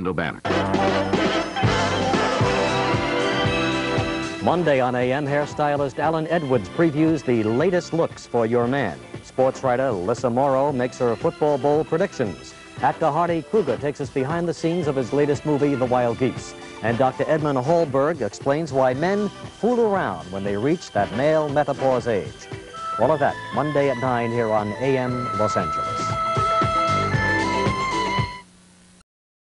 and Urbana. Monday on AM, hairstylist Alan Edwards previews the latest looks for your man. Sports writer Lissa Morrow makes her football bowl predictions. Actor Hardy Kruger takes us behind the scenes of his latest movie, The Wild Geese. And Dr. Edmund Hallberg explains why men fool around when they reach that male menopause age. All of that Monday at 9 here on AM Los Angeles.